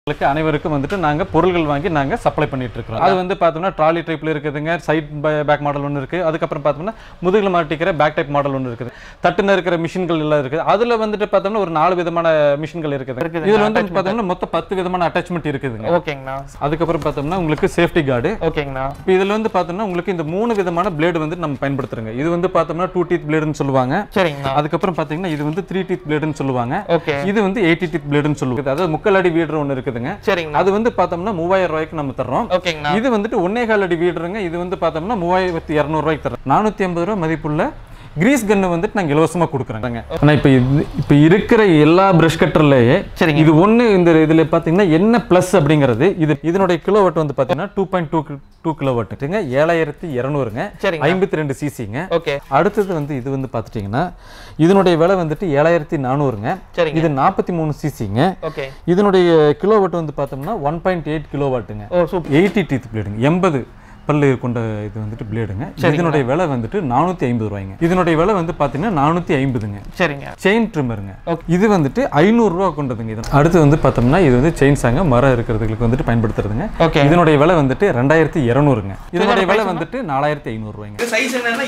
அனைவருக்கும் வந்துட்டு நாங்க பொருட்கள் வாங்கி நாங்க சப்ளை பண்ணிட்டு இருக்கோம். அது வந்து பார்த்தோம்னா ட்ராலி டைப்ல இருக்குதுங்க, சைட் பேக் மாடல் ஒன்று இருக்கு. அதுக்கப்புறம் பார்த்தோம்னா முதுகில் மாட்டிக்கிற பேக் டைப் மாடல் ஒன்று இருக்குது. தட்டுன இருக்கிற மிஷின்கள் எல்லாம் இருக்குது. அதுல வந்துட்டு பார்த்தோம்னா ஒரு 4 விதமான மிஷின்கள் இருக்குது. இதுல வந்து பார்த்தோம்னா மொத்தம் 10 விதமான அட்டாச்மெண்ட் இருக்குதுங்க. ஓகேங்கண்ணா. அதுக்கப்புறம் பார்த்தோம்னா உங்களுக்கு சேஃப்டி கார்டு. ஓகேங்கண்ணா. இப்போ இதுல வந்து பார்த்தோம்னா உங்களுக்கு இந்த 3 விதமான பிளேடு வந்து நம்ம பயன்படுத்துறோங்க. இது வந்து பார்த்தோம்னா 2 டீத் பிளேடுன்னு சொல்லுவாங்க. சரிங்கண்ணா. அதுக்கப்புறம் பார்த்தீங்கன்னா இது வந்து 3 டீத் பிளேடுன்னு சொல்லுவாங்க. ஓகே. இது வந்து 80 டீத் பிளேடுன்னு சொல்லுவாங்க. அதாவது முக்கல் அடி வீடர் ஒன்று இருக்குதுங்க. சரிங்கண்ணா. அது வந்து பார்த்தோம்னா 3000 ரூபாய்க்கு நம்ம தர்றோம். ஓகேங்கண்ணா. இது வந்துட்டு 1.25 அடி வீடுங்க. இது வந்து பார்த்தோம்னா 3200 ரூபாய்க்கு தர்றோம். 450 ரூபாய் மதிப்புள்ள கிரீஸ் கன்னு வந்துட்டு நாங்கள் இலவசமாக கொடுக்குறோங்க. ஆனால் இப்போ இருக்கிற எல்லா பிரஷ் கட்டர்லேயே இது ஒன்று இந்த இதில் பார்த்தீங்கன்னா என்ன ப்ளஸ் அப்படிங்கிறது இதனுடைய கிலோவாட் வந்து பார்த்தீங்கன்னா 2.2 கிலோவாட்டுங்க, 7200ங்க, 52 சிசிங்க. அடுத்தது வந்து இது வந்து பார்த்துட்டிங்கன்னா இதனுடைய விலை வந்துட்டு 7400ங்க. இது 43 சிசிங்க. இதனுடைய கிலோவாட் வந்து பார்த்தோம்னா 1.8 கிலோவாட்டுங்க. 80 டீத் பிளேடுங்க, 80 பல்லு கொண்ட இது வந்துட்டு பிளேடுங்க. இதனுடைய விலை வந்துட்டு 450 ரூபாய்ங்க. இதனுடைய விலை வந்து பாத்தீங்கன்னா 450ங்க. சரிங்க. செயின் ட்ரிம்மருங்க. இது வந்துட்டு 500 ரூபாய் கொண்டதுங்க. இது அடுத்து வந்து பார்த்தோம்னா இது வந்து செயின் சாங்க மரம் இருக்கிறதுக்கு வந்துட்டு பயன்படுத்துறதுங்க. இதனுடைய விலை வந்துட்டு 2200ங்க. இதனுடைய விலை வந்துட்டு 4500 ரூபாய்ங்க. சைஸ் என்னன்னா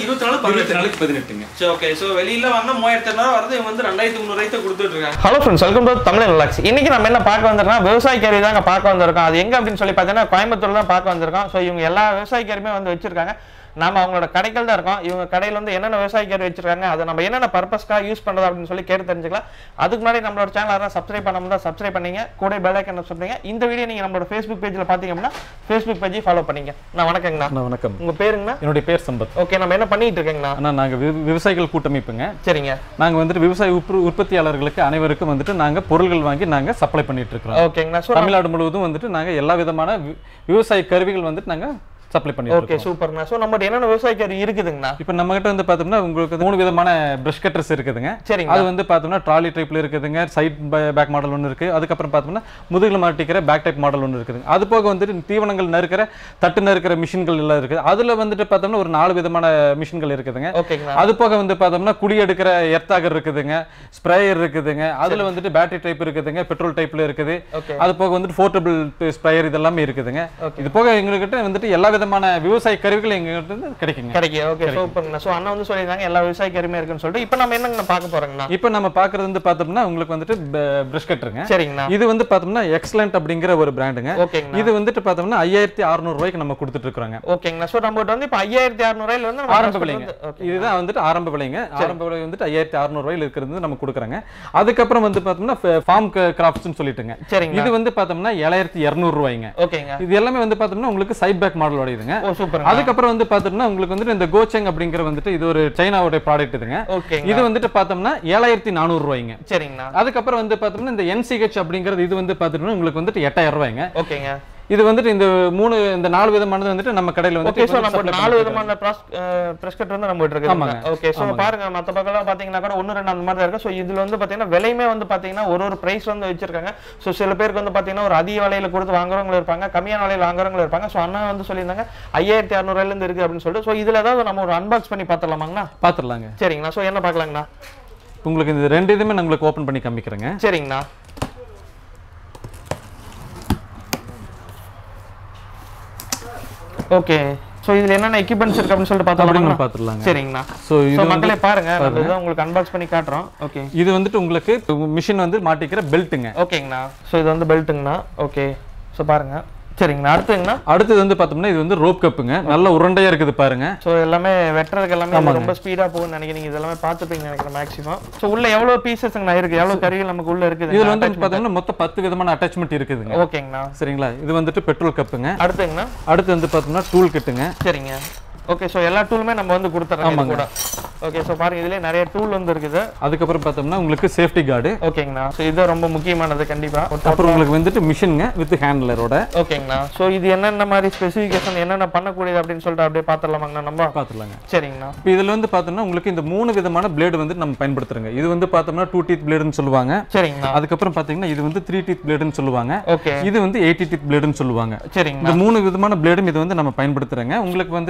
24 × 18ங்க. So okay. சோ வெளியில வாங்குனா 3200 வருது, இவங்க வந்து 2300 ரூபாய்க்கு கொடுத்துட்டு இருக்காங்க. Hello friends, welcome to Tamil relax. இன்னைக்கு நம்ம என்ன பார்க்க வந்திருக்கோம்னா விவசாய கேரி தாங்க பார்க்க வந்திருக்கோம். அது எங்க அப்படின்னு சொல்லி பார்த்தீங்கன்னா கோயம்புத்தூர்ல தான் பார்க்க வந்திருக்கோம். ஸோ இவங்க எல்லா விவசாய கேரியுமே வந்து வச்சிருக்காங்க. நாம அவங்களோட கடைகள் தான் இருக்கோம். இவங்க கடையில் வந்து என்னென்ன விவசாய கேரி வச்சிருக்காங்க, அதை நம்ம என்னென்ன பர்பஸ்க்காக யூஸ் பண்றது அப்படின்னு சொல்லி கேட்டு தெரிஞ்சுக்கலாம். அதுக்கு முன்னாடி நம்மளோட சேனல் யாரும் சப்ஸ்கிரைப் பண்ணாம சப்ஸ்கிரைப் பண்ணீங்க, கூட பெல் ஐக்கன் பண்ணுங்க. இந்த வீடியோ நீங்க நம்மளோட ஃபேஸ்புக் பேஜ்ல பாத்தீங்க அப்படின்னா ஃபேஸ்புக் பேஜை ஃபாலோ பண்ணீங்க. நான் வணக்கங்கண்ணா. வணக்கம். உங்க பேருங்கண்ணா? என்னுடைய பேர் சம்பத். ஓகே. நம்ம என்ன பண்ணிட்டு இருக்கீங்கண்ணா? ஆனால் நாங்கள் விவசாயிகள் கூட்டமைப்புங்க. சரிங்க. நாங்கள் வந்துட்டு விவசாய உற்பத்தியாளர்களுக்கு அனைவருக்கும் வந்துட்டு நாங்கள் பொருட்கள் வாங்கி நாங்கள் சப்ளை பண்ணிட்டு இருக்கிறோம். ஓகேங்கண்ணா. தமிழ்நாடு முழுவதும் வந்துட்டு நாங்கள் எல்லா விதமான விவசாய கருவிகள் வந்துட்டு நாங்கள் சப்ளை பண்ணி. ஓகே, சூப்பர்ண்ணா. ஸோ நம்மகிட்ட என்னென்ன விவசாய கேரி இருக்குதுங்கண்ணா? இப்போ நம்ம கிட்ட வந்து பார்த்தோம்னா உங்களுக்கு 3 விதமான பிரஷ் கட்டர்ஸ் இருக்குதுங்க. சரிங்க. அது வந்து பார்த்தோம்னா ட்ராலி டைப்ல இருக்குதுங்க, சைட் பேக் மாடல் ஒன்று இருக்கு. அதுக்கப்புறம் பார்த்தோம்னா முதுகில் மாட்டிக்கிற பேக் டைப் மாடல் ஒன்று இருக்குதுங்க. அது போக வந்துட்டு தீவனங்கள் நறுக்கிற தட்டு நறுக்கிற மிஷின்கள் எல்லாம் இருக்குது. அதுல வந்துட்டு பார்த்தோம்னா ஒரு 4 விதமான மிஷின்கள் இருக்குதுங்க. அது போக வந்து பார்த்தோம்னா குடி எடுக்கிற எர்த்தாகர் இருக்குதுங்க, ஸ்ப்ரேயர் இருக்குதுங்க. அதுல வந்துட்டு பேட்டரி டைப் இருக்குதுங்க, பெட்ரோல் டைப்ல இருக்குது. அது போக வந்துட்டு போர்ட்டபிள் ஸ்ப்ரேயர் இதெல்லாமே இருக்குதுங்க. இது போக எங்ககிட்ட வந்துட்டு எல்லா விதமான விவசாய கருவிகள் எங்ககிட்ட கிடைக்குங்க. ஓகே, சூப்பர்ங்க. சோ அண்ணா வந்து சொல்லிருந்தாங்க எல்லா விவசாய கருவியுமே இருக்குன்னு சொல்லிட்டு இப்போ நம்ம என்னங்க பார்க்க போறோம்னா, இப்போ நம்ம பார்க்கிறது வந்து பார்த்தோம்னா உங்களுக்கு வந்துட்டு பிரஷ் கட்டருங்க. சரிங்கண்ணா. இது வந்து பார்த்தோம்னா எக்ஸலென்ட் அப்படிங்கிற ஒரு பிராண்டுங்க. ஓகேங்க. இது வந்துட்டு பார்த்தோம்னா 5600 ரூபாய்க்கு நம்ம கொடுத்துட்டு இருக்கோங்க. ஓகேங்கண்ணா. சோ நம்ம வந்து இப்போ 5600 ரூபாயில வந்து ஆரம்ப விலைங்க. இதுதான் வந்துட்டு ஆரம்ப விலைங்க. ஆரம்ப விலை வந்துட்டு 5600 ரூபாயில இருக்கிறது நம்ம கொடுக்குறாங்க. அதுக்கப்புறம் வந்து பார்த்தோம்னா ஃபார்ம் கிராஃப்ட்ஸ்னு சொல்லிட்டுங்க. சரிங்க. இது வந்து பார்த்தோம்னா 7200 ரூபாய்ங்க. ஓகேங்க. இது எல்லாமே வந்து பார்த்தோம்னா உங்களுக்கு சைட் பேக் மாடலோட இதுங்க. சூப்பர். அதுக்கப்புறம் வந்து பார்த்தோம்னா உங்களுக்கு வந்துட்டு இந்த கோச்செங் அப்படிங்கிற வந்துட்டு இது ஒரு சைனாவோட ப்ராடக்ட் இதுங்க. இது வந்துட்டு பார்த்தோம்னா 7400 ரூபாய்ங்க. சரிங்கண்ணா. அதுக்கப்புறம் வந்து பார்த்தோம்னா இந்த NCH அப்படிங்கிறது இது வந்து பார்த்தோம்னா உங்களுக்கு வந்துட்டு 8000 ரூபாய்ங்க. ஓகேங்க. இது வந்துட்டு இந்த 4 விதமானது வந்துட்டு நம்ம கடையில வந்து ஓகே. சோ நம்ம 4 விதமான பிரஷ் கட் வந்து நம்ம இருக்கு. ஓகே. சோ பாருங்க மத்த பக்கம்லாம் பாத்தீங்கன்னா கூட 1 2 அந்த மாதிரி தான் இருக்கு. சோ இதுல வந்து பாத்தீங்கன்னா விலையுமே வந்து பாத்தீங்கன்னா ஒரு பிரைஸ் வந்து வச்சிருக்காங்க. சோ சில பேருக்கு வந்து பாத்தீங்கன்னா ஒரு அதிக விலையில கொடுத்து வாங்குறவங்க இருப்பாங்க, கம்மியான விலையில வாங்குறவங்க இருப்பாங்க. சோ அண்ணா வந்து சொல்லியிருந்தாங்க 5600 ரூபாயில இருந்து இருக்கு அப்படின்னு சொல்லிட்டு. சோ இதுல ஏதாவது நம்ம ஒரு அன்பாக்ஸ் பண்ணி பாத்துடலாமாங்கண்ணா? பாத்துடலாங்க. சரிங்கண்ணா. சோ என்ன பார்க்கலாங்கண்ணா? உங்களுக்கு இந்த 2 இதுமே நான் உங்களுக்கு ஓபன் பண்ணி காமிக்கிறேங்க. சரிங்கண்ணா. ஓகே. சோ இதுல என்னென்ன எக்யூப்மென்ட்ஸ் இருக்கு அப்படின்னு சொல்லிட்டு பாத்துடலாங்க. சரிங்கண்ணா. சோ மக்களே பாருங்க, நம்ம இத உங்களுக்கு அன்பாக்ஸ் பண்ணி காட்றோம். ஓகே. இது வந்துட்டு உங்களுக்கு மிஷின் வந்து மாட்டிக்கிற பெல்ட்ங்க. ஓகேங்கண்ணா. சோ இது வந்து பெல்ட்ங்கண்ணா. ஓகே. சோ பாருங்க. சரிங்கண்ணா. அடுத்தது வந்து பார்த்தோம்னா இது வந்து ரோப் கப்புங்க. நல்ல உருண்டையா இருக்குது பாருங்க. சோ எல்லாமே வெட்டறதுக்கு எல்லாமே ரொம்ப ஸ்பீடா போகும்னு நினைக்கிறீங்க. இதெல்லாம் பார்த்துப்பீங்க நினைக்கிறேன் மேக்ஸிமம். சோ உள்ள எவ்வளவு பீசஸ்ங்க இருக்கு, எவ்வளவு கருவிகள் நமக்கு உள்ள இருக்குது? இதுல வந்து பார்த்தோம்னா மொத்தம் 10 விதமான அட்டாச்மெண்ட் இருக்குதுங்க. ஓகேங்கண்ணா. சரிங்களா. இது வந்துட்டு பெட்ரோல் கப்புங்க. அடுத்து வந்து பார்த்தோம்னா டூல் கிட்டுங்க. சரிங்க. ஓகே. சோ எல்லா டூலுமே நம்ம வந்து கொடுத்துறோம் கூட. ஓகே. சோ பாருங்க இதுல நிறைய டூல் வந்து இருக்குது. அதுக்கப்புறம் பார்த்தோம்னா உங்களுக்கு சேஃப்டி கார்டு. ஓகேங்கண்ணா. சோ இது ரொம்ப முக்கியமானது கண்டிப்பா. அப்புறம் உங்களுக்கு வந்துட்டு மிஷின்ங்க வித் ஹேண்ட்லரோட. ஓகேங்கண்ணா. சோ இது என்னென்ன மாதிரி ஸ்பெசிஃபிகேஷன் என்னென்ன பண்ணக்கூடியது அப்படின்னு சொல்லிட்டு அப்படியே பாத்துடலாமாங்கண்ணா? நம்ம பாத்துடலாங்க. சரிங்கண்ணா. இப்போ இதுல வந்து பார்த்தோம்னா உங்களுக்கு இந்த 3 விதமான பிளேடு வந்து நம்ம பயன்படுத்துறோங்க. இது வந்து பார்த்தோம்னா 2 டீத் பிளேடுன்னு சொல்லுவாங்க. சரிங்கண்ணா. அதுக்கப்புறம் பார்த்தீங்கன்னா இது வந்து 3 டீத் பிளேடுன்னு சொல்லுவாங்க. ஓகே. இது வந்து 80 டீத் பிளேடுன்னு சொல்லுவாங்க. சரிங்க. இந்த 3 விதமான பிளேடும் இது வந்து நம்ம பயன்படுத்துறோங்க. உங்களுக்கு வந்துட்டு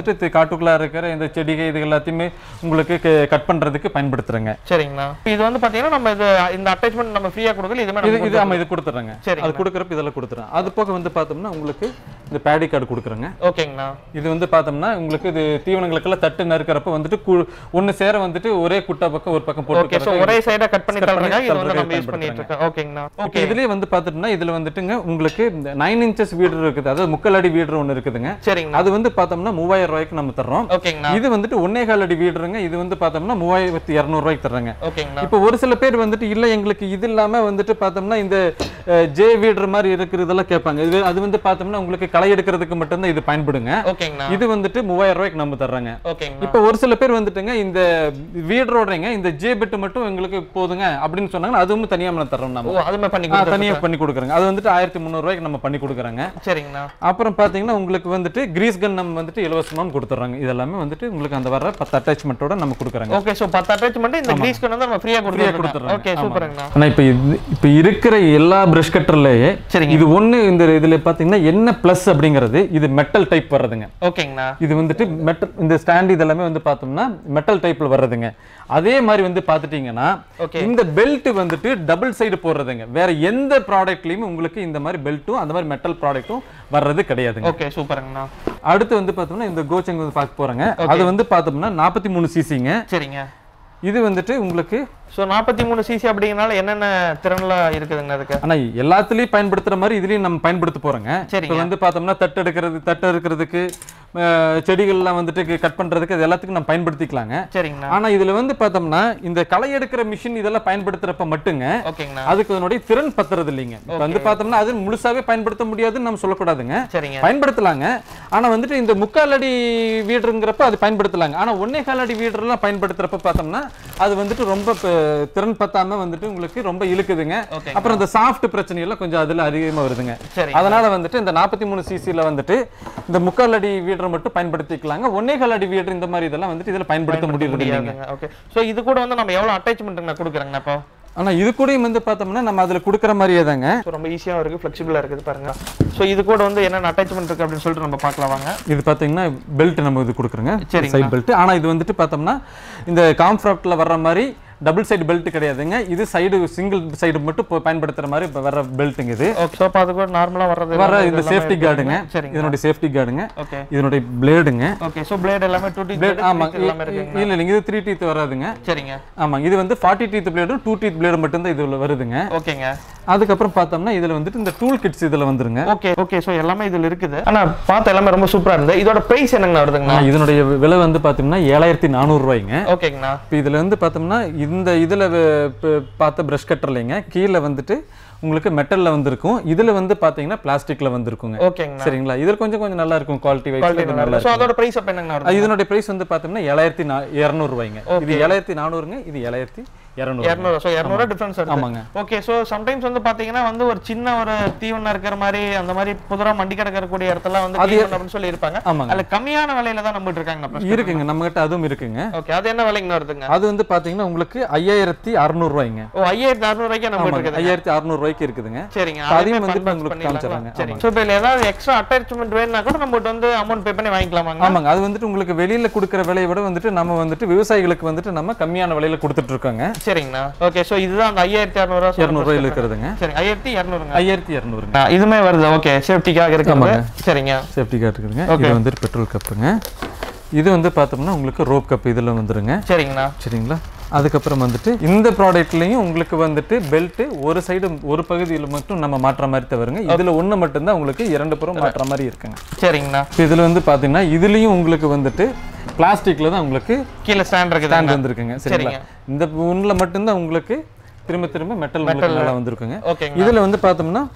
காட்டுக்குள்ளே இருக்கிற இந்த செடிகள் இது எல்லாத்தையுமே உங்களுக்கு கட் பண்ணுறதுக்கு பயன்படுத்துகிறேங்க. சரிங்கண்ணா. இது வந்து பார்த்தீங்கன்னா நம்ம இந்த அட்டாச்மெண்ட் நம்ம ஃப்ரீயாக கொடுக்கல, இது ஆமாம் இது கொடுத்துட்றேங்க. அது கொடுக்குறப்ப இதெல்லாம் கொடுத்துறேன். அது போக வந்து பார்த்தோம்னா உங்களுக்கு இந்த பேடி கார்டு கொடுக்குறேங்க. ஓகேங்கண்ணா. இது வந்து பார்த்தோம்னா உங்களுக்கு இது தீவனங்களுக்கெல்லாம் தட்டு நறுக்கிறப்ப வந்துட்டு ஒன்று சேர வந்துட்டு ஒரே குட்டா பக்கம் ஒரு பக்கம் போட்டு ஒரே சைடா கட் பண்ணி தரதுக்காக இது வந்து நம்ம யூஸ் பண்ணிட்டு இருக்கோம். ஓகேங்கண்ணா. ஓகே. இதுலயே வந்து பார்த்துட்டோம்னா இதுல வந்துட்டுங்க உங்களுக்கு 9 inches வீடர் இருக்குது, அதாவது 3/4 அடி வீடர் ஒன்று இருக்குதுங்க. சரிங்க. அது வந்து பார்த்தோம்னா 3000 ரூபாய்க்கு நம்ம தர்றோம். ஓகேங்கண்ணா. இது வந்துட்டு 1.25 அடி வீடருங்க. இது வந்து பார்த்தோம்னா 3200 ரூபாய்க்கு தர்றாங்க. ஓகேங்கண்ணா. இப்போ ஒரு சில பேர் வந்துட்டு இல்ல எங்களுக்கு இது இல்லாம வந்துட்டு பார்த்தோம்னா இந்த ஜே வீடர் மாதிரி இருக்கிறதெல்லாம் கேட்பாங்க. இது அது வந்து பார்த்தோம்னா உங்களுக்கு களை எடுக்கிறதுக்கு மட்டும்தான் இது பயன்படுங்க. ஓகேங்கண்ணா. இது வந்துட்டு 3000 ரூபாய்க்கு நம்ம தர்றாங்க. ஓகேங்கண்ணா. இப்போ ஒரு சில பேர் வந்துட்டுங்க இந்த வீடரோடங்க இந்த ஜே பிட் மட்டும் எங்களுக்கு போதுங்க அப்படின்னு சொன்னாங்கன்னா அதுவும் தனியா நம்ம தர்றோம். நம்ம அதுமே தனியா பண்ணி கொடுக்குறோங்க. அது வந்துட்டு 1300 ரூபாய்க்கு நம்ம பண்ணி கொடுக்குறாங்க. சரிங்கண்ணா. அப்புறம் பாத்தீங்கன்னா உங்களுக்கு வந்துட்டு கிரீஸ் கன் நம்ம வந்துட்டு இலவசமா கொடுத்துறாங்க. இதெல்லாமே வந்துட்டு உங்களுக்கு அந்த வர 10 அட்டாச்மெண்ட்டோட நம்ம கொடுக்குறாங்க. ஓகே. சோ 10 அட்டாச்மெண்ட் இந்த கிரீஸ் கன் வந்து நம்ம ஃப்ரீயா கொடுத்துறோம். ஓகே சூப்பர்ங்கண்ணா. ஆனா இப்போ இருக்கிற எல்லா பிரஷ் கட்டர்லயே இது ஒண்ணு இந்த இதுல பாத்தீங்கன்னா என்ன பிளஸ் அப்படிங்கிறது இது மெட்டல் டைப் வர்றதுங்க. ஓகேங்கண்ணா. இது வந்துட்டு மெட்டல் இந்த ஸ்டாண்ட் இதெல்லாமே வந்து பார்த்தோம்னா மெட்டல் டைப்ல வர்றதுங்க. அதே மாதிரி வந்து பார்த்துட்டீங்கன்னா இந்த பெல்ட் வந்துட்டு டபுள் சைடு போடுறதுங்க. வேற எந்த ப்ராடக்ட்லயும் உங்களுக்கு இந்த மாதிரி பெல்ட்டும் அந்த மாதிரி மெட்டல் ப்ராடக்ட்டும் வர்றது கிடையாதுங்க. ஓகே சூப்பர்ங்கண்ணா. அடுத்து வந்து பார்த்தோம்னா இந்த கோச்சங் வந்து பார்க்க போறேங்க. அது வந்து பார்த்தோம்னா 43 சிசிங்க. சரிங்க. இது வந்துட்டு உங்களுக்கு சோ 43 சிசி அப்படிங்கறனால என்னென்ன திறன்லாம் இருக்குதுங்க அதுக்கு? ஆனா எல்லாத்துலயும் பயன்படுத்துற மாதிரி இதுலயும் நம்ம பயன்படுத்த போறோங்க. இப்போ வந்து பார்த்தோம்னா தட்டு எடுக்கிறதுக்கு செடிகள்லாம் வந்துட்டு கட் பண்றதுக்கு இது எல்லாத்துக்கும் நம்ம பயன்படுத்திக்கலாங்க. சரிங்கண்ணா. ஆனா இதுல வந்து பார்த்தோம்னா இந்த களை எடுக்கிற மிஷின் இதெல்லாம் பயன்படுத்துறப்ப மட்டுங்க ஓகேங்கண்ணா அதுக்கு அதனுடைய திறன் பத்துறது இல்லைங்க. இப்போ வந்து பார்த்தோம்னா அது முழுசாவே பயன்படுத்த முடியாதுன்னு நம்ம சொல்லக்கூடாதுங்க. சரிங்க. பயன்படுத்தலாங்க. ஆனா வந்துட்டு இந்த 3/4 அடி வீடுங்கிறப்ப அது பயன்படுத்தலாங்க. ஆனா 1.25 அடி வீடர்லாம் பயன்படுத்துறப்ப பார்த்தோம்னா அது வந்துட்டு ரொம்ப திறன் பத்தாம வந்துட்டு உங்களுக்கு ரொம்ப இழுக்குதுங்க. அப்புறம் இந்த சாஃப்ட் பிரச்சனை எல்லாம் கொஞ்சம் அதுல அதிகமா வருதுங்க. அதனால வந்துட்டு இந்த 43 சிசில வந்துட்டு இந்த 3/4 அடி வீடர் மட்டும் பயன்படுத்திக்கலாங்க. 1.25 அடி வீடர் இந்த மாதிரி இதெல்லாம் வந்துட்டு இதுல பயன்படுத்த முடியல. ஓகே. சோ இது கூட வந்து நம்ம எவ்வளவு அட்டாச்மென்ட் கொடுக்குறேங்க இப்போ? ஆனா இது கூடயும் வந்து பார்த்தோம்னா நம்ம அதுல கொடுக்குற மாதிரியே தாங்க. ரொம்ப ஈஸியா இருக்கு, ஃபிளெக்சிபிளா இருக்குது பாருங்க. சோ இது கூட வந்து என்னென்ன அட்டாச்மென்ட் இருக்கு அப்படின்னு சொல்லிட்டு நம்ம பார்க்கலாம் வாங்க. இது பாத்தீங்கன்னா பெல்ட் நம்ம இது கொடுக்குறோங்க, சைடு பெல்ட். ஆனா இது வந்துட்டு பார்த்தோம்னா இந்த காம்ஃபார்ட்ல வர்ற மாதிரி டபுள் சைடு பெல்ட் கிடையாதுங்க. இது சைடு சிங்கிள் சைடு மட்டும் பயன்படுத்துற மாதிரி வர பெல்ட்டுங்க இது. ஓகே. சோ அது கூட நார்மலா வர இந்த சேஃப்டி கார்டுங்க. இதனுடைய சேஃப்டி கார்டுங்க. ஓகே. இதனுடைய பிளேடுங்க. ஓகே. சோ பிளேட் எல்லாமே 2 டீத் ஆமா எல்லாமே இருக்குங்க. இல்ல இது 3 டீத் வராதுங்க. சரிங்க. ஆமா இது வந்து 40 டீத் பிளேடும் 2 டீத் பிளேடு மட்டும் தான் இதுல வருதுங்க. ஓகேங்க. அதுக்கு அப்புறம் பார்த்தோம்னா இதுல வந்துட்டு இந்த டூல் கிட்ஸ் இதுல வந்துருங்க. ஓகே. ஓகே. சோ எல்லாமே இதுல இருக்குது. ஆனா பார்த்த எல்லாமே ரொம்ப சூப்பரா இருந்தது. இதோட பிரைஸ் என்னங்க வருதுங்க? இதனுடைய விலை வந்து பாத்தீங்கன்னா 7400 ரூபாய்ங்க. ஓகேங்கண்ணா. இப்போ இதுல வந்து பார்த்தோம்னா இந்த இதுல பார்த்த பிரஷ் கட்டர்லைங்க கீழே வந்துட்டு உங்களுக்கு மெட்டல்ல வந்திருக்கும். இதுல வந்து பாத்தீங்கன்னா பிளாஸ்டிக்ல வந்திருக்குங்க. ஓகேங்க. சரிங்களா? இதுல கொஞ்சம் நல்லா இருக்கும் குவாலிட்டி வைஸ். நல்லா இருக்கும். சோ அதோட பிரைஸ் அப்ப என்னங்க வருது? இதனுடைய பிரைஸ் வந்து பாத்தீங்கன்னா 7200 ரூபாய்ங்க. இது 7400ங்க, இது 7200. சோ 200 டிஃபரன்ஸ் இருக்கு. ஆமாங்க. ஓகே. சோ சம்டைம்ஸ் வந்து பாத்தீங்கன்னா வந்து ஒரு சின்ன ஒரு தீவனம் இருக்கிற மாதிரி அந்த மாதிரி புதுரா மண்டி கிடக்கிற கூடிய இடத்துல வந்து தீவனம் அப்படின்னு சொல்லி இருப்பாங்க. அதுல கம்மியான விலையில தான் நம்மகிட்ட இருக்காங்க. இருக்குங்க, நம்ம கிட்ட அதுவும் இருக்குங்க. ஓகே. அது என்ன விலைக்கு வருதுங்க? அது வந்து பாத்தீங்கன்னா உங்களுக்கு 5600 ரூபாய்ங்க. ஓ 5600 ரூபாய்க்கு நம்ம இருக்குது. 5600 ரூபாய்க்கு இருக்குதுங்க. சரிங்க. அதையும் வந்து உங்களுக்கு காமிச்சறாங்க. சரி. சோ இப்போ ஏதாவது எக்ஸ்ட்ரா அட்டாச்மென்ட் வேணும்னா கூட நம்ம வந்து அமௌண்ட் பே பண்ணி வாங்கிக்கலாமாங்க? ஆமாங்க. அது வந்துட்டு உங்களுக்கு வெளியில கொடுக்கிற விலையை விட வந்துட்டு நம்ம வந்துட்டு விவசாயிகளுக்கு வந்துட்டு நம்ம கம்மியான விலையில கொடுத்துட்டு இருக்கோங்க. சரிங்கண்ணா. ஓகே. சோ இதுதான் அந்த 5600 ரூபாயில இருக்குதுங்க. சரி 5200ங்க. 5200ங்க. இதுமே வருது. ஓகே. சேஃப்டிக்காக இருக்குங்க. சரிங்க. சேஃப்டிக்காக இருக்குதுங்க. இது வந்து பெட்ரோல் கப்புங்க. இது வந்து பார்த்தோம்னா உங்களுக்கு ரோப் கப் இதுல வந்துருங்க. சரிங்கண்ணா. சரிங்களா? அதுக்கப்புறம் வந்துட்டு இந்த ப்ராடக்ட்லையும் உங்களுக்கு வந்துட்டு பெல்ட் ஒரு சைடு ஒரு பகுதியில் மட்டும் நம்ம மாற்ற மாதிரி தவறுங்க. இதுல ஒன்று மட்டும்தான் உங்களுக்கு 2 புறம் மாற்ற மாதிரி இருக்குங்க. சரிங்கண்ணா. இதுல வந்து பாத்தீங்கன்னா இதுலயும் உங்களுக்கு வந்துட்டு பிளாஸ்டிக்ல தான் உங்களுக்கு கீழே ஸ்டாண்ட் வந்துருக்குங்க. சரிங்களா? இந்த ஒண்ணுல மட்டும்தான் உங்களுக்கு திரும்ப மெட்டல் நல்லா வந்திருக்குங்க. இதுல வந்து பார்த்தோம்னா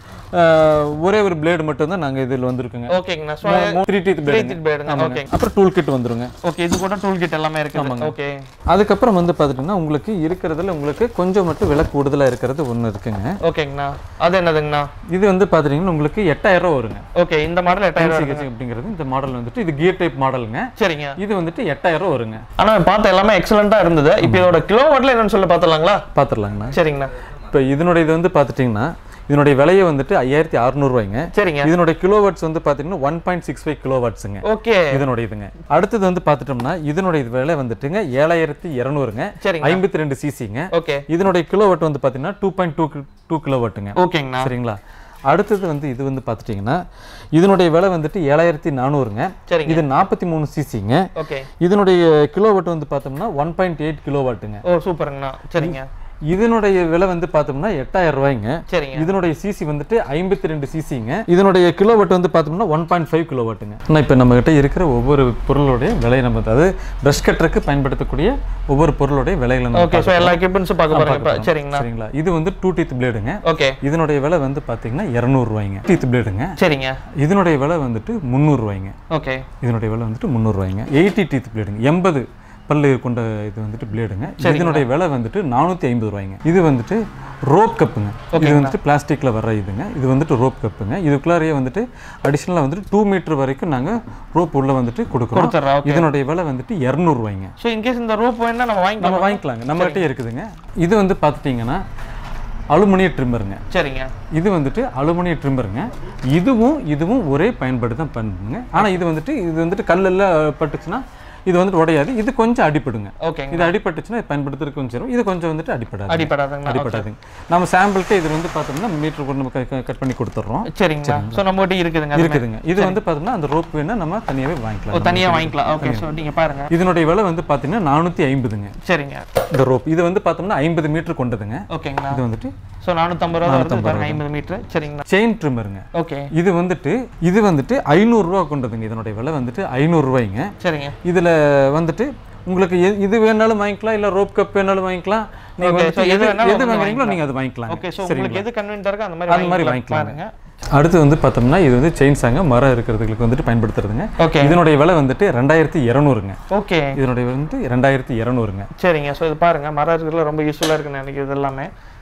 ஒரே ஒரு பிளேடு மட்டும் தான் நாங்க இதுல வந்திருக்குங்க. ஓகேங்கண்ணா. சோ 3 டீத் பிளேடுங்க. ஓகே. அப்புறம் டூல் கிட் வந்துருங்க. ஓகே. இது கூட டூல் கிட் எல்லாமே இருக்கு. ஓகே. அதுக்கு அப்புறம் வந்து பாத்தீங்கன்னா உங்களுக்கு இருக்குறதுல உங்களுக்கு கொஞ்சம் மட்டும் விலை கூடுதலா இருக்குறது ஒன்னு இருக்குங்க. ஓகேங்கண்ணா. அது என்னதுங்கண்ணா? இது வந்து பாத்தீங்கன்னா உங்களுக்கு 8000 ரூபாய் வருங்க. ஓகே. இந்த மாடல் 8000 அப்படிங்கிறது இந்த மாடல் வந்துட்டு இது கியர் டைப் மாடலுங்க. சரிங்க. இது வந்துட்டு 8000 ரூபாய் வருங்க. ஆனா பார்த்த எல்லாமே எக்ஸலென்ட்டா இருந்தது. இப்போ இதோட கிலோவாட்ல என்னன்னு சொல்ல பாத்தலாங்களா? பாத்துறலாங்கண்ணா. சரிங்கண்ணா. இப்போ இதனுடைய இது வந்து பாத்துட்டீங்கன்னா இதனுடைய விலையை வந்துட்டு 5600 ரூபாய்ங்க. சரிங்க. இதனுடைய கிலோவாட்ஸ் வந்து பாத்தீங்கன்னா 1.65 கிலோவாட்ஸுங்க. ஓகே. இதனுடைய இதுங்க. அடுத்தது வந்து பாத்துட்டோம்னா இதனுடைய விலை வந்துட்டுங்க 7200ங்க. 52 சிசிங்க. ஓகே. இதனுடைய கிலோவாட் வந்து பாத்தீங்கன்னா 2.2 கிலோவாட்டுங்க. ஓகேங்கண்ணா. சரிங்களா? அடுத்தது வந்து இது வந்து பாத்துட்டீங்கன்னா இதனுடைய விலை வந்துட்டு 7400ங்க. இது 43 சிசிங்க. ஓகே. இதனுடைய கிலோவாட் வந்து பார்த்தோம்னா 1.8 கிலோவாட்டுங்க. ஓ சூப்பர்ங்கண்ணா. சரிங்க. இதனுடைய விலை வந்து பார்த்தோம்னா 8000 ரூபாய்ங்க. சரிங்க. இதனுடைய சிசி வந்துட்டு 52 சிசிங்க. இதனுடைய கிலோவாட் வந்து பார்த்தோம்னா 1.5 கிலோவாட்டுங்க. ஆனால் இப்போ நம்ம கிட்ட இருக்கிற ஒவ்வொரு பொருளுடைய விலை நம்ம அதாவது பிரஷ் கட்டருக்கு பயன்படுத்தக்கூடிய ஒவ்வொரு பொருளுடைய விலைகளை ஓகே. சோ எல்லா எக்யூப்மென்ட்ஸும் பார்க்க போறோம். சரிங்களா? சரிங்களா? இது வந்து 2 டீத் பிளேடுங்க. ஓகே. இதனுடைய விலை வந்து பார்த்தீங்கன்னா 200 ரூபாய்ங்க. டீத் பிளேடுங்க. சரிங்க. இதனுடைய விலை வந்துட்டு 300 ரூபாய்ங்க. ஓகே. இதனுடைய விலை வந்துட்டு 300 ரூபாய்ங்க. 80 டீத் பிளேடுங்க. 80 பல்லு கொண்ட இது வந்துட்டு பிளேடுங்க. இதனுடைய விலை வந்துட்டு 450 ரூபாய்ங்க. இது வந்துட்டு ரோப் கப்புங்க. இது வந்துட்டு பிளாஸ்டிக்ல வர்ற இதுங்க. இது வந்துட்டு ரோப் கப்புங்க. இதுக்குள்ளாரையே வந்துட்டு அடிஷனலா வந்துட்டு 2 மீட்டர் வரைக்கும் நாங்க ரோப் உள்ள வந்துட்டு கொடுக்குறோம். இதனுடைய விலை வந்துட்டு 200 ரூபாய்ங்க. சோ இன் கேஸ் இந்த ரோப் வேணா நம்ம வாங்கிக்கலாங்க. நம்ம கிட்டே இருக்குதுங்க. இது வந்து பாத்துட்டீங்கன்னா அலுமினிய ட்ரிம்மருங்க. சரிங்க. இது வந்துட்டு அலுமினிய ட்ரிம்மருங்க. இதுவும் ஒரே பயன்பாடு தான் பண்ணுங்க. ஆனா இது வந்துட்டு கல்லெல்லாம் பட்டுச்சுன்னா இது வந்துட்டு உடையாது. இது கொஞ்சம் அடிபடுங்க. ஓகேங்க. இது அடிபட்டுச்சுன்னா பயன்படுத்துறதுக்கு கொஞ்சம் இது கொஞ்சம் வந்துட்டு அடிபடாதுங்க. நம்ம சாம்பிளுக்கு இது வந்து பார்த்தோம்னா மீட்டர் கூட நம்ம கட் பண்ணி கொடுத்துறோம். சரிங்க. சோ நம்ம கிட்ட இருக்குதுங்க. இது வந்து பார்த்தோம்னா அந்த ரோப் வேணா நம்ம தனியாவே வாங்கிக்கலாம். தனியா வாங்கிக்கலாம். ஓகே. சோ நீங்க பாருங்க. இதனுடைய விலை வந்து பார்த்தீங்கன்னா 450ங்க. சரிங்க. இந்த ரோப் இது வந்து பார்த்தோம்னா 50 மீட்டர் கொண்டதுங்க. ஓகேங்களா? இது வந்துட்டு சோ 450 ரூபாய் வருது பாருங்க 50 மீட்டர். சரிங்களா? செயின் ட்ரிம்மருங்க. ஓகே. இது வந்துட்டு 500 ரூபாய் கொண்டதுங்க. இதனுடைய விலை வந்துட்டு 500 ரூபாய்ங்க. சரிங்க. இதுல வந்துட்டு உங்களுக்கு எது வேணாலும் வாங்கிக்கலாம், இல்ல ரோப் கப் வேணாலும் வாங்கிக்கலாம். நீங்க எது வாங்குறீங்களோ நீங்க அது வாங்கிக்கலாம். ஓகே. சோ உங்களுக்கு எது கன்வீனியன்ட்டா இருக்கோ அந்த மாதிரி வாங்கிக்கலாம்ங்க. அடுத்து வந்து பார்த்தோம்னா இது வந்து செயின் சாங்க மரம் இருக்கிறதுக்கு வந்துட்டு பயன்படுத்துறதுங்க. இதனுடைய விலை வந்துட்டு 2200ங்க. ஓகே. இதனுடைய வந்துட்டு 2200ங்க. சரிங்க. சோ இது பாருங்க மரம் இருக்கிறதுல ரொம்ப யூஸ்ஃபுல்லா இருக்குன்னு நினைக்கிறது எல்லாமே.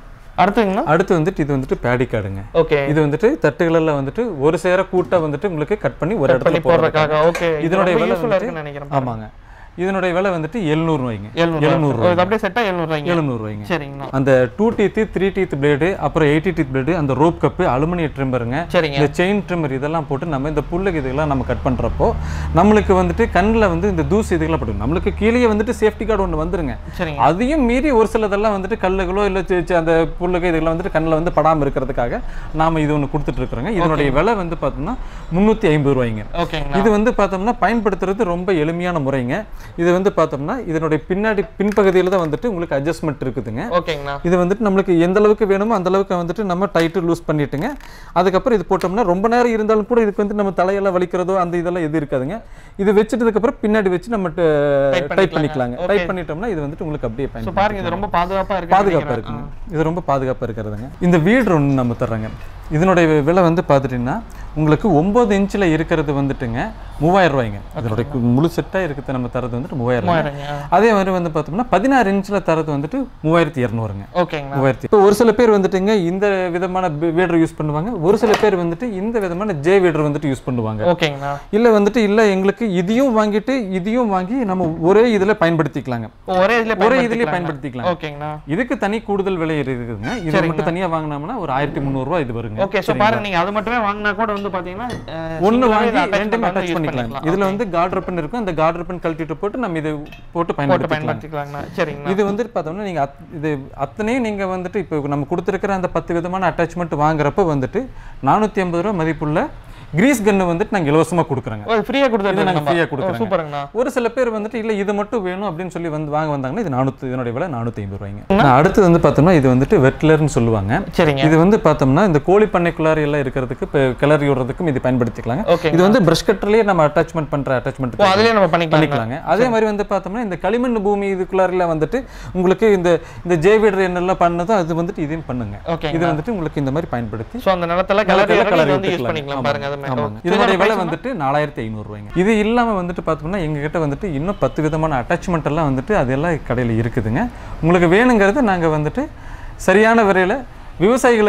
அடுத்து வந்துட்டு இது வந்துட்டு பேடி கார்டுங்க. ஓகே. இது வந்துட்டு தட்டுகளல்ல வந்துட்டு ஒரு சேர கூட்ட வந்துட்டு உங்களுக்கு கட் பண்ணி ஒரு இடத்துல போடுறதுக்காக. ஓகே. இதனுடைய விலை இருக்குன்னு நினைக்கிறேன். ஆமாங்க. இதனுடைய விலை வந்துட்டு 700 ரூபாய்ங்க. 700 ரூபாய். இது அப்படியே செட்டா 700 ரூபாய்ங்க. 700 ரூபாய்ங்க. சரிங்களா? அந்த 2 டீத் 3 டீத் பிளேடு அப்புறம் 80 டீத் பிளேடு அந்த ரோப் கப் அலுமினிய ட்ரிம்மருங்க. இந்த செயின் ட்ரிம்மர் இதெல்லாம் போட்டு நம்ம இந்த புல்லுக்கு இதெல்லாம் நம்ம கட் பண்றப்போ நம்மளுக்கு வந்துட்டு கண்ணில் வந்து இந்த தூசி இதெல்லாம் படும். நம்மளுக்கு கீழே வந்துட்டு சேஃப்டி கார்டு ஒன்று வந்துருங்க. அதையும் மீறி ஒரு சிலதெல்லாம் வந்துட்டு கல்லுகளோ இல்லை அந்த புல்லுக்கு இதெல்லாம் வந்துட்டு கண்ணில் வந்து படாமல் இருக்கிறதுக்காக நாம இது ஒன்று கொடுத்துட்டு இருக்கிறோங்க. இதனுடைய விலை வந்து பார்த்தோம்னா 350 ரூபாய்ங்க. இது வந்து பார்த்தோம்னா பயன்படுத்துறது ரொம்ப எளிமையான முறைங்க. இது வந்து பார்த்தோம்னா இதனுடைய பின்பகுதியில் தான் வந்துட்டு உங்களுக்கு அட்ஜஸ்ட்மெண்ட் இருக்குதுங்க. ஓகேங்களா? இது வந்துட்டு நம்மளுக்கு எந்த அளவுக்கு வேணுமோ அந்த அளவுக்கு வந்துட்டு நம்ம டைட்டு லூஸ் பண்ணிட்டுங்க. அதுக்கப்புறம் இது போட்டோம்னா ரொம்ப நேரம் இருந்தாலும் கூட இதுக்கு வந்து நம்ம தலையெல்லாம் வலிக்கிறதோ அந்த இதெல்லாம் எது இருக்காதுங்க. இது வச்சுட்டதுக்கு அப்புறம் பின்னாடி வச்சு நம்ம டைப் பண்ணிக்கலாங்க. டைப் பண்ணிட்டோம்னா இது வந்துட்டு உங்களுக்கு அப்படியே பாருங்க. இது ரொம்ப பாதுகாப்பா இருக்குங்க. இது ரொம்ப பாதுகாப்பா இருக்கிறதுங்க. இந்த வீடர் ஒன்று நம்ம தர்றோங்க. இதனுடைய விலை வந்து பார்த்துட்டீங்கன்னா உங்களுக்கு 9 இன்ச்சில் இருக்கிறது வந்துட்டுங்க 3000 ரூபாய்ங்க. அதனுடைய முழு செட்டாக இருக்கிறது நம்ம தரது வந்துட்டு 3000 ரூபாய். அதே மாதிரி வந்து பார்த்தோம்னா 16 இன்ச்சில் தரது வந்துட்டு 3200ங்க. ஓகேங்க. 3000. இப்போ ஒரு சில பேர் வந்துட்டுங்க இந்த விதமான வீடர் யூஸ் பண்ணுவாங்க. ஒரு சில பேர் வந்துட்டு இந்த விதமான ஜே வீடர் வந்துட்டு யூஸ் பண்ணுவாங்க. ஓகேங்களா? இல்லை வந்துட்டு இல்லை எங்களுக்கு இதையும் வாங்கிட்டு இதையும் வாங்கி நம்ம ஒரே இதில் பயன்படுத்திக்கலாங்க. ஒரே இதுலேயே பயன்படுத்திக்கலாம். ஓகேங்களா? இதுக்கு தனி கூடுதல் விலை இருக்குதுங்க. இது மட்டும் தனியாக வாங்கினோம்னா ஒரு 1300 ரூபாய் இது வருங்க. ஓகே. சோ பாருங்க நீங்க அது மட்டுமே வாங்குனா கூட வந்து பாத்தீங்கன்னா ஒன்னு வாங்கி ரெண்டுமே அட்டாச் பண்ணிக்கலாம். இதுல வந்து கார்ட் ரிப்பன் இருக்கும். அந்த கார்ட் ரிப்பன் கழட்டிட்டு போட்டு நம்ம இது போட்டு பயன்படுத்திக்கலாம்ங்க. சரிங்க. இது வந்து பார்த்தோம்னா நீங்க இது அத்தனையும் நீங்க வந்துட்டு இப்போ நம்ம கொடுத்திருக்கிற அந்த 10 விதமான அட்டாச்மெண்ட் வாங்குறப்ப வந்துட்டு 450 ரூபாய் மதிப்புள்ள கிரீஸ் கன்னு வந்துட்டு நாங்க இலவசமா கொடுக்குறோங்க. ஃப்ரீயா கொடுத்துறோம். சூப்பர்ங்கண்ணா. ஒரு சில பேர் வந்துட்டு இல்ல இது மட்டும் வேணும் அப்படின்னு சொல்லி வந்து வந்தாங்கன்னா இது 400 இதனுடைய விலை 450 ரூபாய்ங்க. அடுத்து வந்து பார்த்தோம்னா இது வந்துட்டு வெட்லர்னு சொல்லுவாங்க. சரிங்க. இது வந்து பார்த்தோம்னா இந்த கோழி பண்ணைக்குள்ளார எல்லாம் இருக்கிறதுக்கு கிளறி விடுறதுக்கு இது பயன்படுத்திக்கலாங்க. இது வந்து பிரஷ் கட்டர்லயே நம்ம அட்டாச்மெண்ட் பண்ற அட்டாச்மெண்ட் அதுலயே நம்ம பண்ணிக்கலாங்க. அதே மாதிரி வந்து பார்த்தோம்னா இந்த களிமண் பூமி இதுக்குள்ளாரில வந்துட்டு உங்களுக்கு இந்த ஜே வீடர் என்னெல்லாம் பண்ணதோ அது வந்துட்டு இதையும் பண்ணுங்க. இது வந்துட்டு உங்களுக்கு இந்த மாதிரி பயன்படுத்தி சோ அந்த நிலத்துல கலர் வந்து யூஸ் பண்ணிக்கலாம் பாருங்க. இதனுடைய விலை வந்துட்டு 4500 ரூபாய்ங்க. இது இல்லாம வந்துட்டு பார்த்தோம்னா எங்க கிட்ட வந்துட்டு இன்னும் 10 விதமான அட்டாச்மெண்ட் எல்லாம் வந்துட்டு அதெல்லாம் கடையில் இருக்குதுங்க. உங்களுக்கு வேணுங்கிறது நாங்க வந்துட்டு சரியான விலையில விவசாயிகளுக்கு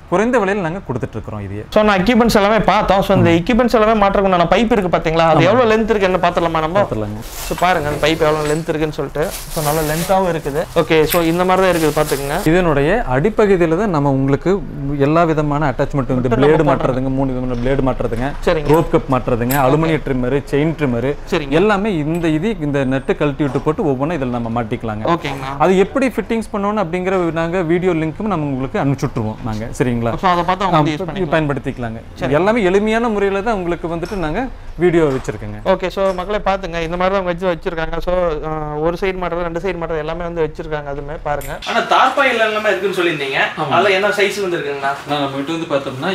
குறைந்த விலையில் நாங்கள் கொடுத்துட்ருக்குறோம் இதையே. ஸோ நான் எக்யூப்மெண்ட்ஸ் எல்லாமே பார்த்தோம். ஸோ இந்த எக்யூப்மெண்ட்ஸ் எல்லாமே மாற்றக்குண்டான பைப் இருக்குது பார்த்தீங்களா, அது எவ்வளோ லென்த் இருக்குது என்ன பார்த்துலாமா நம்ம? பார்த்துலாங்க. ஸோ பாருங்கள் அந்த பைப் எவ்வளோ லென்த் இருக்குன்னு சொல்லிட்டு. ஸோ நல்ல லென்த்தாகவும் இருக்குது. ஓகே, ஸோ இந்த மாதிரி தான் இருக்குது பார்த்துக்குங்க. இதனுடைய அடிப்பகுதியில் தான் நம்ம உங்களுக்கு எல்லா விதமான அட்டாச்மெண்ட் வந்து பிளேடு மாட்டுறதுங்க, 3 விதமான பிளேடு மாட்டுறதுங்க, ரோப் கப் மாட்டுறதுங்க, அலுமினியம் ட்ரிம்மரு, செயின் ட்ரிம்மரு எல்லாமே இந்த நெட்டு கழட்டி விட்டு போட்டு ஒவ்வொன்றும் இதில் நம்ம மாட்டிக்கலாங்க. ஓகேங்களா. அது எப்படி ஃபிட்டிங்ஸ் பண்ணணும் அப்படிங்கிற நாங்கள் வீடியோ லிங்க்கும் நம்ம உங்களுக்கு அனுப்பிச்சுட்ருவோம் நாங்கள். சரிங்களா, பயன்படுத்திக்கலாங்க. எல்லாமே எளிமையான முறையில் தான் உங்களுக்கு வந்துட்டு நாங்கள் வீடியோ வச்சிருக்கோங்க. ஓகே, ஸோ மக்களை பார்த்துங்க இந்த மாதிரி தான் வச்சிருக்காங்க. ஸோ ஒரு சைடு மாட்டுறது 2 சைடு மாட்டுறது எல்லாமே வந்து வச்சிருக்காங்க. அதுமே பாருங்க. ஆனால் தார்பாயில் எல்லாமே இருக்குன்னு சொல்லியிருந்தீங்க, அதில் என்ன சைஸ் வந்து இருக்குங்கண்ணா? நம்ம கிட்ட வந்து பார்த்தோம்னா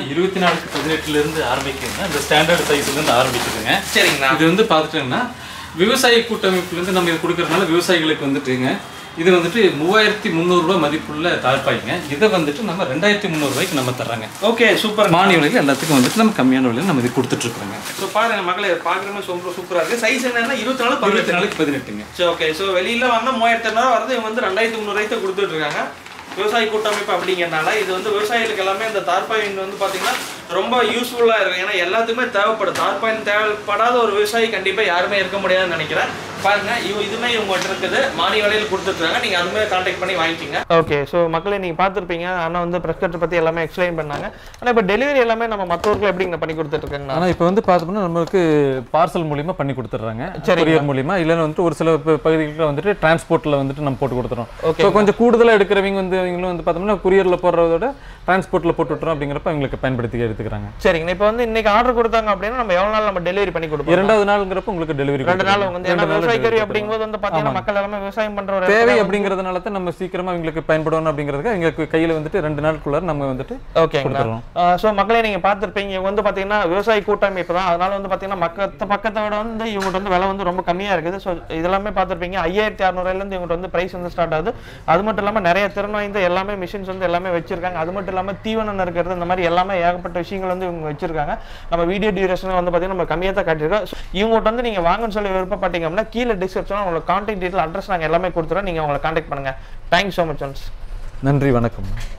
24x18 ஆரம்பிக்குதுங்க. இந்த ஸ்டாண்டர்ட் சைஸ்லேருந்து ஆரம்பிக்குதுங்க. சரிங்கண்ணா. இது வந்து பார்த்துட்டோம்னா விவசாய கூட்டமைப்புலேருந்து நம்ம இது கொடுக்கறதுனால விவசாயிகளுக்கு வந்துட்டுங்க இது வந்துட்டு 3300 ரூபாய் மதிப்புள்ள தார்பாய்ங்க. இதை வந்துட்டு நம்ம 2300 ரூபாய்க்கு நம்ம தர்றாங்க. Okay, super. மானிய விலையில் எல்லாத்துக்கும் வந்துட்டு நம்ம கம்மியான விலையில் நம்ம இது கொடுத்துட்ருக்குறோங்க. ஸோ பாருங்க மக்களை பார்க்குறமே சூப்பராக இருக்குது. சைஸ் என்னன்னா 24x18. சரி, ஓகே. ஸோ வெளியில் வாங்கினா 3200 வருது, இவங்க வந்து 2300 ரூபாய்க்கு கொடுத்துட்டு இருக்காங்க. விவசாய கூட்டமைப்பு அப்படிங்கிறனால இது வந்து விவசாயிகளுக்கு எல்லாமே இந்த தார்பாயின் வந்து பார்த்தீங்கன்னா ரொம்ப யூஸ்ஃபுல்லாக இருக்கும். ஏன்னா எல்லாத்துக்குமே தேவைப்படும். தார்பாயின் தேவைப்படாத ஒரு விவசாயி கண்டிப்பாக யாருமே இருக்க முடியாதுன்னு நினைக்கிறேன். பாருங்க, இதுமே இவங்ககிட்ட இருக்குது, மானிய விலையில் கொடுத்துருக்காங்க. நீங்கள் அதுமே கான்டாக்ட் பண்ணி வாங்கிக்கிங்க. ஓகே, ஸோ மக்களை நீங்கள் பார்த்துருப்பீங்க. ஆனால் வந்து ப்ரெஸ் கட்டர் பற்றி எல்லாமே எக்ஸ்பிளைன் பண்ணாங்க. ஆனால் இப்போ டெலிவரி எல்லாமே நம்ம மற்றவர்கள் எப்படிங்க பண்ணி கொடுத்துட்ருக்காங்க? ஆனால் இப்போ வந்து பார்த்தோம்னா நமக்கு பார்சல் மூலியமாக பண்ணி கொடுத்துட்றாங்க, கொரியர் மூலியமாக. இல்லைன்னு வந்துட்டு ஒரு சில பகுதிகளில் வந்துட்டு டிரான்ஸ்போர்ட்டில் வந்துட்டு நம்ம போட்டு கொடுத்துறோம். ஸோ கொஞ்சம் கூடுதலாக எடுக்கிறவங்க வந்து அவங்களும் வந்து பார்த்தோம்னா கொரியரில் போடுறதோட டிரான்ஸ்போர்ட்டில் போட்டு விட்டுறோம். அப்படிங்கிறப்ப அவங்களுக்கு பயன்படுத்தி எடுத்துக்கிறாங்க. சரிங்க, இப்போ வந்து இன்னைக்கு ஆர்டர் கொடுத்தாங்க அப்படின்னா நம்ம எவ்வளோ நாள் நம்ம டெலிவரி பண்ணி கொடுப்போம்? 2வது நாளுங்கிறப்ப உங்களுக்கு டெலிவரி 2 நாள் வந்து விவசாயிக்கறி அப்படிங்கும்போது வந்து பார்த்தீங்கன்னா மக்கள் எல்லாமே விவசாயம் பண்ற ஒரு தேவை அப்படிங்கிறதுனால தான் நம்ம சீக்கிரமா அவங்களுக்கு பயன்படணும் அப்படிங்கிறதுக்கு அவங்க கையில் வந்துட்டு 2 நாளுக்குள்ள நம்ம வந்துட்டு ஓகேங்களா. ஸோ மக்களை நீங்க பார்த்துருப்பீங்க. இவங்க வந்து பார்த்தீங்கன்னா விவசாய கூட்டமைப்பு தான். அதனால வந்து பார்த்தீங்கன்னா பக்கத்தோட வந்து இவங்க வந்து விலை வந்து ரொம்ப கம்மியா இருக்குது. ஸோ இதெல்லாமே பார்த்துருப்பீங்க. 5600 இவங்க வந்து பிரைஸ் வந்து ஸ்டார்ட் ஆகுது. அது மட்டும் இல்லாமல் நிறைய திறன் வாய்ந்த எல்லாமே மிஷின்ஸ் வந்து எல்லாமே வச்சிருக்காங்க. அது மட்டும் இல்லாமல் தீவனம் இருக்கிறது இந்த மாதிரி எல்லாமே ஏகப்பட்ட விஷயங்கள் வந்து இவங்க வச்சிருக்காங்க. நம்ம வீடியோ டியூரேஷன் வந்து பார்த்தீங்கன்னா நம்ம கம்மியாக தான் காட்டியிருக்கோம். இவங்ககிட்ட வந்து நீங்க வாங்கன்னு சொல்லி விருப்பப்பட்டீங்க அப்படின்னா கீழே டிஸ்கிரிப்ஷன் உங்களுக்கு கான்டாக்ட் டீடைல் அட்ரஸ் நாங்கள் எல்லாமே கொடுத்துறோம். நீங்கள் உங்களை கான்டாக்ட் பண்ணுங்க. Thank you so much ones. நன்றி, வணக்கம்.